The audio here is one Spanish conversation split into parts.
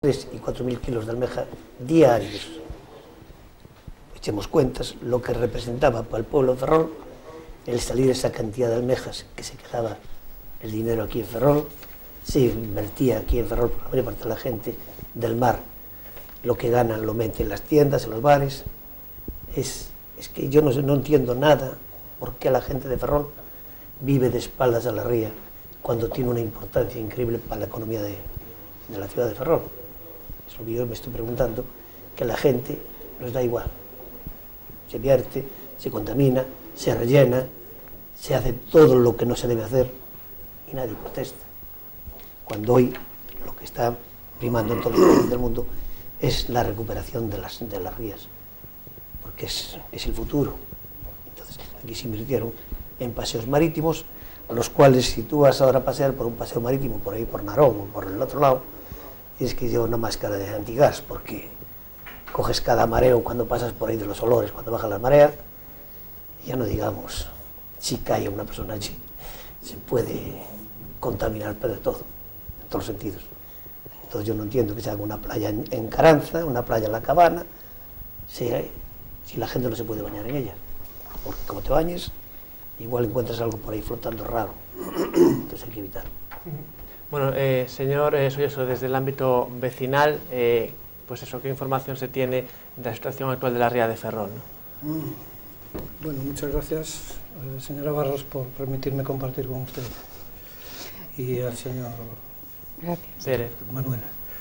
3 y 4.000 kilos de almeja diarios. Echemos cuentas lo que representaba para el pueblo de Ferrol el salir esa cantidad de almejas, que se quedaba el dinero aquí en Ferrol, se invertía aquí en Ferrol por la mayor parte de la gente del mar. Lo que ganan lo meten en las tiendas, en los bares. Es que yo no entiendo nada por qué la gente de Ferrol vive de espaldas a la ría cuando tiene una importancia increíble para la economía de la ciudad de Ferrol. Es lo que yo me estoy preguntando, que a la gente nos da igual. Se vierte, se contamina, se rellena, se hace todo lo que no se debe hacer y nadie protesta. Cuando hoy lo que está primando en todos los países del mundo es la recuperación de las rías, porque es el futuro. Entonces, aquí se invirtieron en paseos marítimos, a los cuales si tú vas ahora a pasear por un paseo marítimo, por ahí por Narón o por el otro lado, tienes que llevar una máscara de antigas, porque coges cada mareo cuando pasas por ahí de los olores, cuando baja la marea, y ya no digamos, si cae una persona allí, se puede contaminar de todo, en todos los sentidos. Entonces yo no entiendo que se haga una playa en Caranza, una playa en La Cabana, si la gente no se puede bañar en ella, porque como te bañes, igual encuentras algo por ahí flotando raro, entonces hay que evitar. Bueno, señor Solloso, desde el ámbito vecinal, pues eso, ¿qué información se tiene de la situación actual de la ría de Ferrol, ¿no? Bueno, muchas gracias, señora Barros, por permitirme compartir con usted y al señor Pérez. Manuel.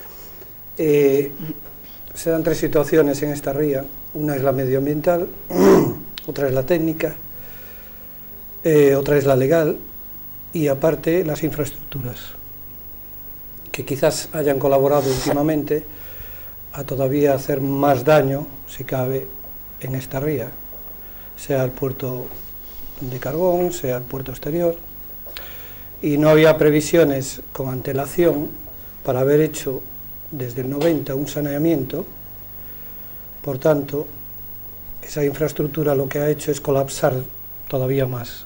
Se dan tres situaciones en esta ría. Una es la medioambiental, otra es la técnica, otra es la legal y aparte las infraestructuras, que quizás hayan colaborado últimamente a todavía hacer más daño, si cabe, en esta ría, sea el puerto de Carbón, sea el puerto exterior, y no había previsiones con antelación para haber hecho desde el 90 un saneamiento. Por tanto, esa infraestructura lo que ha hecho es colapsar todavía más,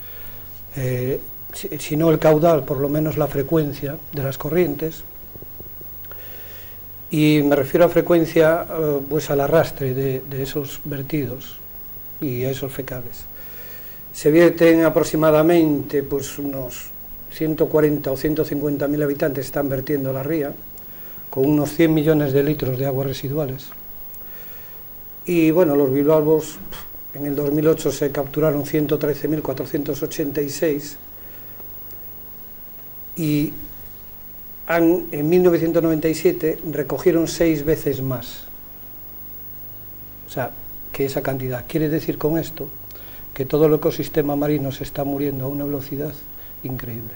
si no el caudal, por lo menos la frecuencia de las corrientes, y me refiero a frecuencia pues al arrastre de esos vertidos y a esos fecales. Se vierten aproximadamente pues unos 140 o 150.000 habitantes están vertiendo la ría, con unos 100 millones de litros de aguas residuales. Y bueno, los bivalvos en el 2008 se capturaron 113.486 y en 1997 recogieron 6 veces más. O sea, que esa cantidad. Quiere decir con esto que todo el ecosistema marino se está muriendo a una velocidad increíble.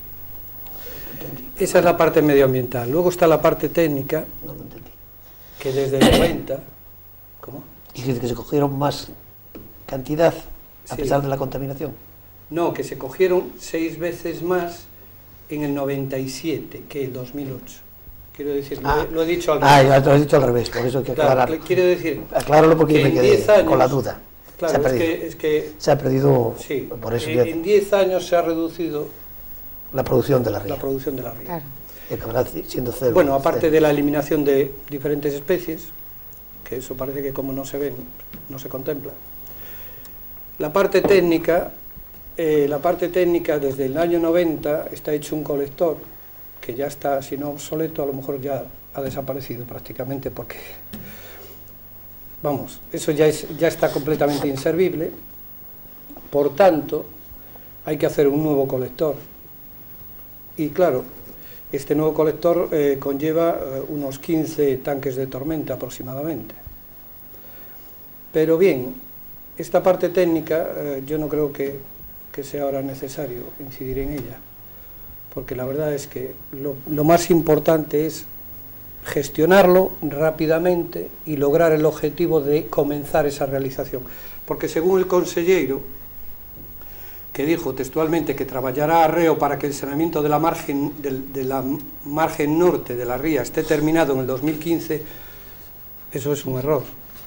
Esa es la parte medioambiental. Luego está la parte técnica, que desde el 90... ¿Cómo? Dice que se cogieron más cantidad a pesar de la contaminación. No, que se cogieron 6 veces más en el 97 que el 2008. Quiero decir, lo he dicho al revés. Ya lo has dicho al revés, por eso hay que aclararlo. Quiero decir, acláralo porque yo me quedé años, con la duda. Claro, se ha perdido, sí, por eso en 10 años se ha reducido la producción de la ría. La producción de la ría. Claro. Y acabará siendo cero. Bueno, aparte de la eliminación de diferentes especies, que eso parece que como no se ven, no se contempla. La parte técnica desde el año 90 está hecho un colector que ya está, si no obsoleto, a lo mejor ya ha desaparecido prácticamente porque, vamos, eso ya está completamente inservible. Por tanto, hay que hacer un nuevo colector. Y claro, este nuevo colector conlleva unos 15 tanques de tormenta aproximadamente. Pero bien, esta parte técnica yo no creo que sea ahora necesario incidir en ella, porque la verdad es que lo más importante es gestionarlo rápidamente y lograr el objetivo de comenzar esa realización. Porque según el consellero, que dijo textualmente que trabajará arreo para que el saneamiento de la margen norte de la ría esté terminado en el 2015, eso es un error,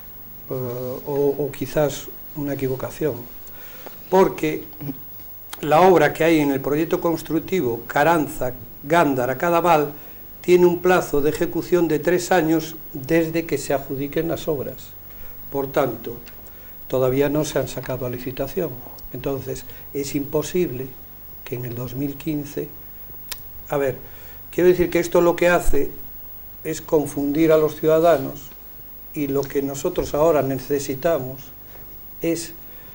o quizás una equivocación, porque la obra que hay en el proyecto constructivo Caranza, Gándara, Cadaval, tiene un plazo de ejecución de 3 años desde que se adjudiquen las obras. Por tanto, todavía no se han sacado a licitación. Entonces, es imposible que en el 2015... A ver, quiero decir que esto lo que hace es confundir a los ciudadanos, y lo que nosotros ahora necesitamos es,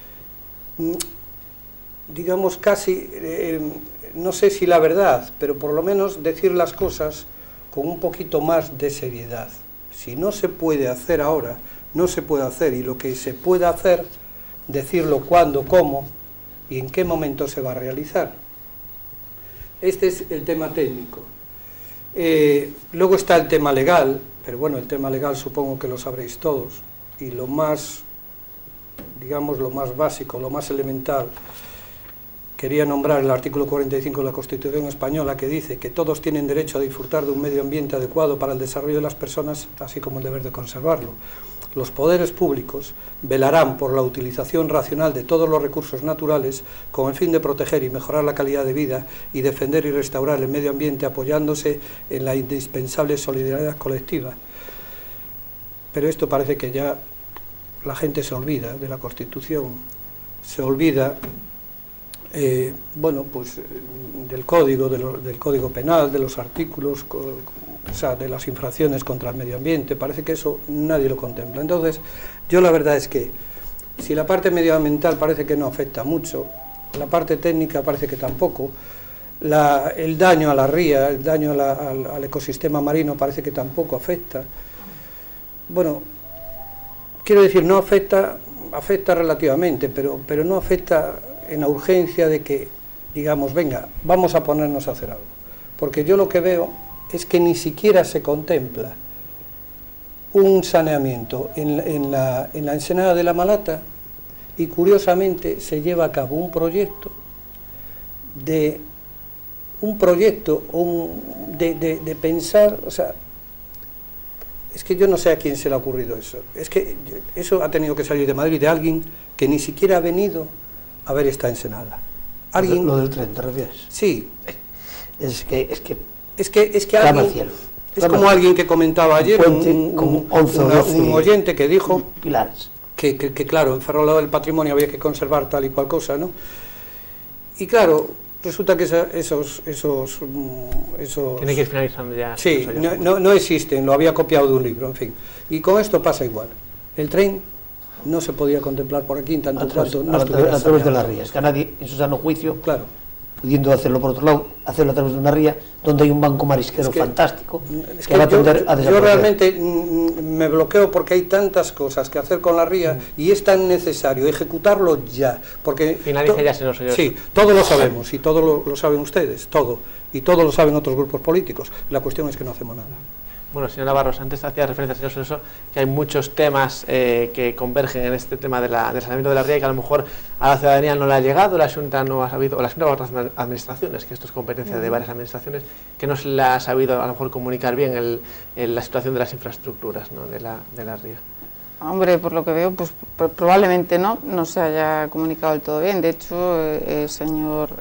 digamos, casi, no sé si la verdad, pero por lo menos decir las cosas con un poquito más de seriedad. Si no se puede hacer ahora, no se puede hacer, y lo que se pueda hacer, decirlo cuándo, cómo y en qué momento se va a realizar. Este es el tema técnico. Luego está el tema legal, pero bueno, el tema legal supongo que lo sabréis todos, y lo más, digamos, lo más básico, lo más elemental, quería nombrar el artículo 45 de la Constitución Española, que dice que todos tienen derecho a disfrutar de un medio ambiente adecuado para el desarrollo de las personas, así como el deber de conservarlo. Los poderes públicos velarán por la utilización racional de todos los recursos naturales con el fin de proteger y mejorar la calidad de vida y defender y restaurar el medio ambiente apoyándose en la indispensable solidaridad colectiva. Pero esto parece que ya la gente se olvida de la Constitución, se olvida bueno, pues del código penal, de los artículos, o sea, de las infracciones contra el medio ambiente. Parece que eso nadie lo contempla. Entonces, yo la verdad es que si la parte medioambiental parece que no afecta mucho, la parte técnica parece que tampoco, el daño a la ría, el daño al ecosistema marino parece que tampoco afecta. Bueno, quiero decir, no afecta relativamente, pero no afecta en la urgencia de que, digamos, venga, vamos a ponernos a hacer algo. Porque yo lo que veo es que ni siquiera se contempla un saneamiento en la ensenada de la Malata, y curiosamente se lleva a cabo un proyecto de pensar, o sea, es que yo no sé a quién se le ha ocurrido eso, es que eso ha tenido que salir de Madrid, de alguien que ni siquiera ha venido a ver esta ensenada. ¿Alguien? Lo del tren, ¿te refieres? Sí. Es que alguien, cielo. es como alguien que comentaba ayer, un oyente que dijo pilares. Que claro, en Ferrol del Patrimonio había que conservar tal y cual cosa, ¿no? Y claro, resulta que esos tiene que ir finalizando ya. Sí, no existen, lo había copiado de un libro, en fin. Y con esto pasa igual. El tren no se podía contemplar por aquí en tanto cuanto no estuviera a través de las rías, que a nadie, en su sano juicio, claro, pudiendo hacerlo por otro lado, hacerlo a través de una ría donde hay un banco marisquero fantástico, es que va a tender a desaparecer. Yo realmente me bloqueo porque hay tantas cosas que hacer con la ría y es tan necesario ejecutarlo ya, porque finaliza ya, señor. Sí, todo lo sabemos y todo lo saben ustedes, todo, y todo lo saben otros grupos políticos. La cuestión es que no hacemos nada. Bueno, señor Navarro, antes hacía referencia, señor Soso, que hay muchos temas que convergen en este tema del saneamiento de la ría y que a lo mejor a la ciudadanía no le ha llegado, la Junta no ha sabido, o la Junta o otras administraciones, que esto es competencia de varias administraciones, que no se le ha sabido a lo mejor comunicar bien la situación de las infraestructuras, ¿no?, de la ría. Hombre, por lo que veo, pues probablemente no se haya comunicado del todo bien. De hecho, el señor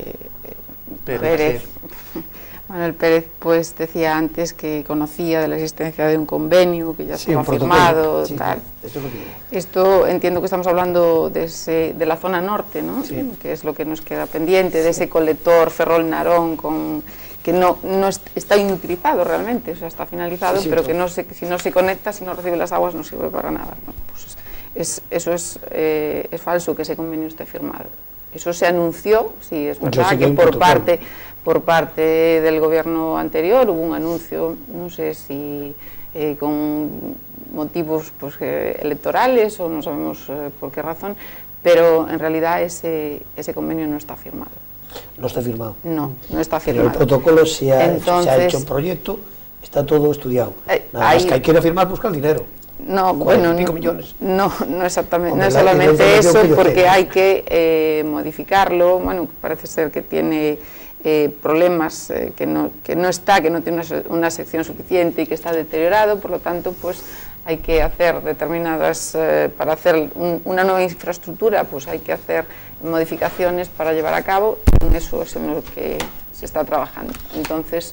Pérez. Manuel Pérez pues decía antes que conocía de la existencia de un convenio que ya estaba firmado, sí, tal. Eso lo tiene. Esto entiendo que estamos hablando de la zona norte, ¿no? Sí. Que es lo que nos queda pendiente, de ese colector Ferrol-Narón que no está inutilizado realmente, o sea, está finalizado, sí, pero que si no se conecta, si no recibe las aguas, no sirve para nada, ¿no? Pues eso es falso que ese convenio esté firmado. Eso se anunció, sí, es verdad, que por parte del gobierno anterior hubo un anuncio, no sé si con motivos pues, electorales o no sabemos por qué razón, pero en realidad ese convenio no está firmado. No está firmado. No está firmado. En el protocolo se ha hecho un proyecto, está todo estudiado. Nada más que hay que firmar, buscar el dinero. No, bueno, millones. No exactamente, hombre, no es solamente eso, porque hay que modificarlo. Bueno, parece ser que tiene problemas, que no tiene una sección suficiente y que está deteriorado, por lo tanto, pues hay que hacer determinadas, para hacer una nueva infraestructura, pues hay que hacer modificaciones para llevar a cabo, y en eso es en lo que se está trabajando. Entonces,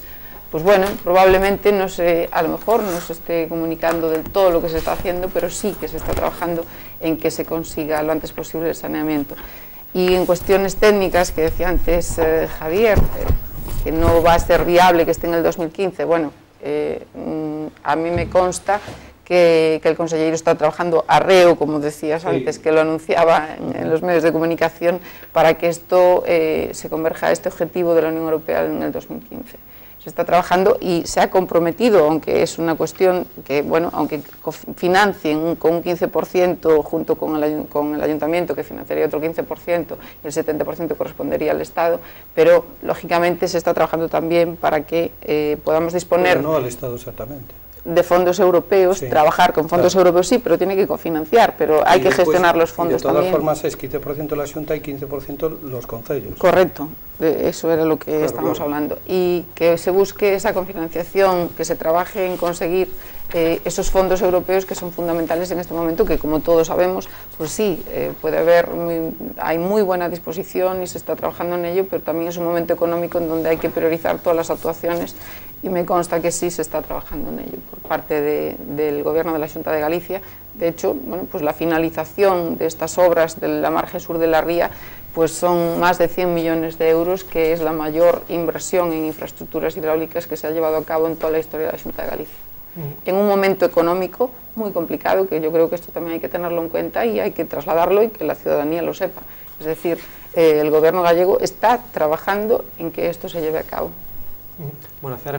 pues bueno, probablemente no se, a lo mejor no se esté comunicando del todo lo que se está haciendo, pero sí que se está trabajando en que se consiga lo antes posible el saneamiento. Y en cuestiones técnicas, que decía antes Javier, que no va a ser viable que esté en el 2015, bueno, a mí me consta que el consejero está trabajando arreo, como decías antes, que lo anunciaba en los medios de comunicación, para que esto se converja a este objetivo de la Unión Europea en el 2015. Se está trabajando y se ha comprometido, aunque es una cuestión que, bueno, aunque financien con un 15% junto con el ayuntamiento, que financiaría otro 15%, y el 70% correspondería al Estado, pero lógicamente se está trabajando también para que podamos disponer... Pero no al Estado exactamente. De fondos europeos, sí, trabajar con fondos europeos sí, pero tiene que cofinanciar, pero hay que gestionar los fondos también. De todas formas es 15% la Xunta y 15% los concellos. Correcto, eso era lo que estamos hablando. Y que se busque esa cofinanciación, que se trabaje en conseguir esos fondos europeos que son fundamentales en este momento, que como todos sabemos, pues sí, puede haber, hay muy buena disposición y se está trabajando en ello, pero también es un momento económico en donde hay que priorizar todas las actuaciones, y me consta que sí se está trabajando en ello por parte del Gobierno de la Xunta de Galicia. De hecho, bueno, pues la finalización de estas obras de la margen sur de la ría pues son más de 100 millones de euros, que es la mayor inversión en infraestructuras hidráulicas que se ha llevado a cabo en toda la historia de la Xunta de Galicia. En un momento económico muy complicado, que yo creo que esto también hay que tenerlo en cuenta y hay que trasladarlo y que la ciudadanía lo sepa. Es decir, el Gobierno gallego está trabajando en que esto se lleve a cabo. Bueno,